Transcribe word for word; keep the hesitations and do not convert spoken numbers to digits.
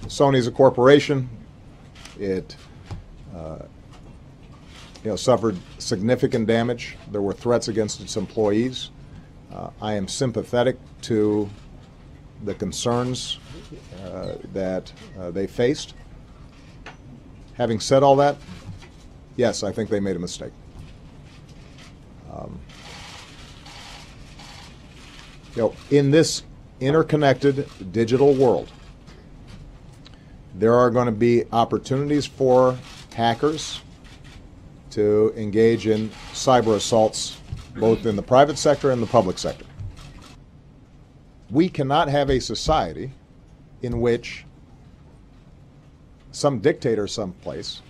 Sony's a corporation. It uh, you know, suffered significant damage. There were threats against its employees. Uh, I am sympathetic to the concerns uh, that uh, they faced. Having said all that, yes, I think they made a mistake. Um, you know, in this interconnected digital world, there are going to be opportunities for hackers to engage in cyber assaults both in the private sector and the public sector. We cannot have a society in which some dictator someplace